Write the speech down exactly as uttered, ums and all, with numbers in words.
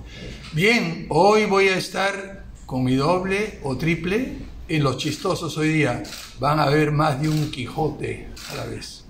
Bien, hoy voy a estar con mi doble o triple en Los Chistosos hoy día. Van a ver más de un Quijote a la vez.